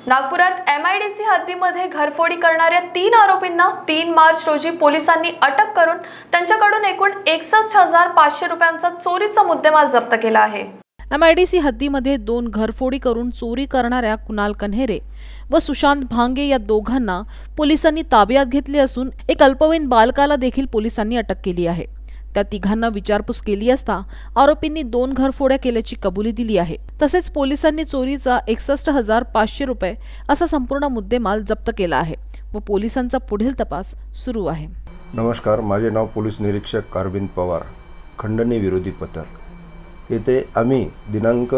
नागपुरात MIDC हद्दीमध्ये घरफोडी करणाऱ्या 3 आरोपींना 3 मार्च रोजी पोलिसांनी अटक करून त्यांच्याकडून एकूण 61,500 रुपयांचा चोरीचा मुद्देमाल जप्त केला आहे। MIDC हद्दीमध्ये 2 घरफोडी करून चोरी करणाऱ्या कुणाल कन्हेरे व सुशांत भांगे या दोघांना पोलिसांनी ताब्यात घेतले असून एक अल्पवयीन बालकाला देखील पोलिसांनी अटक केली आहे। त्या तिघांना विचारपूस केली असता आरोपींनी 2 घरफोड्या केल्याची कबुली दिली आहे। तसेच पोलिसांनी चोरीचा 61,500 रुपये असा संपूर्ण मुद्देमाल जप्त केला आहे व पोलिसांचा पुढील तपास सुरू आहे। नमस्कार, माझे नाव पोलीस निरीक्षक अरविंद पवार, खंडणी विरोधी पथक। येथे आम्ही दिनांक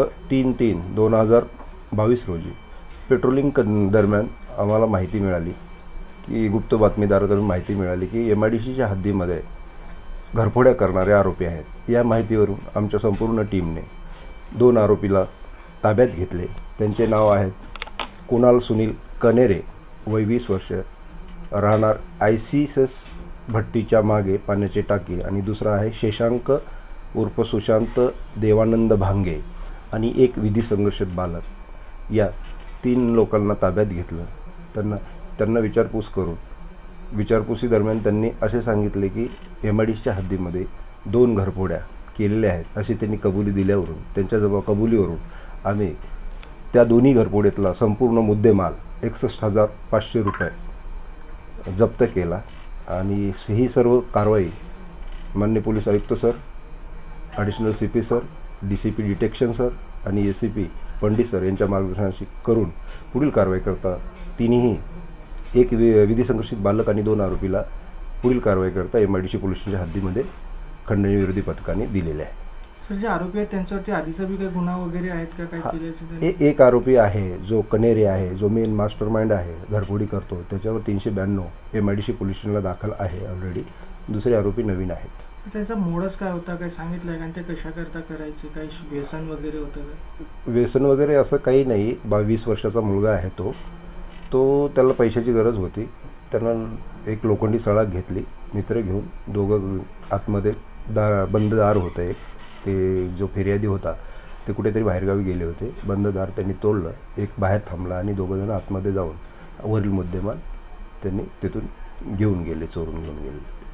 3/3/2022 रोजी पेट्रोलिंग दरम्यान आम्हाला माहिती मिळाली की गुप्त बातमीदाराकडून माहिती मिळाली की MIDCच्या हद्दीमध्ये घरफोड्या करणारे आरोपी आहेत। या माहितीवरून आमच्या संपूर्ण टीमने 2 आरोपीला ताब्यात घेतले। त्यांचे नाव आहेत कुणाल सुनील कन्हेरे, वय 20 वर्ष, राहणार ICS भट्टीच्या मागे पाण्याची टाकी, आणि दुसरा आहे शशांक उर्फ सुशांत देवानंद भांगे आणि एक विधी संघर्षित बालक। या 3 लोकांना ताब्यात घेतलं। त्यांना विचारपूस करून विचारपुसी दरम्यान त्यांनी असे सांगितले की MIDCच्या हद्दीमध्ये 2 घरफोड्या केलेल्या आहेत अशी त्यांनी कबुली दिल्यावरून त्यांच्या कबुलीवरून आम्ही त्या दोन्ही घरफोड्यातला संपूर्ण मुद्देमाल 61,500 रुपये जप्त केला। आणि ही सर्व कारवाई माननीय पोलीस आयुक्त sir, additional CP sir, DCP detection sir आणि ACP पंडित सर यांच्या मार्गदर्शनाशी करून पुढील कारवाई करता तिन्ही एक विधी संघर्षित बालक आणि 2 आरोपीला पुढील कारवाई करता MIDC पोलीस स्टेशनच्या हद्दीमध्ये खंडणी विरोधी पथकाने दिलेले आहे। सर, जे आरोपी आहेत त्यांच्यावरती आधीचा भी काही गुन्हा वगैरे आहेत का? काय एक आरोपी आहे जो कन्हेरे आहे, जो मेन मास्टरमाइंड आहे, घरफोडी करतो, त्याच्यावर 392 MIDC पोलीस स्टेशनला दाखल आहे ऑलरेडी। दुसरे आरोपी नवीन आहेत। त्यांचा मोडच काय होता, काय सांगितलं आणि ते कशा करता करायचे? काही व्यसन वगैरे होतं का? व्यसन वगैरे असं काही नाही। 20 वर्षाचा मुलगा आहे तो त्याला पैशाची गरज होती। त्यांना एक लोखंडी सळाक घेतली, मित्र घेऊन दोघं आतमध्ये बंद दार होतं एक, ते जो फिर्यादी होता ते कुठेतरी बाहेरगावी गेले होते। बंद दार त्यांनी तोडलं, एक बाहेर थांबला आणि दोघंजण आतमध्ये जाऊन वरील मुद्देमाल त्यांनी तिथून घेऊन गेले, चोरून घेऊन गेले।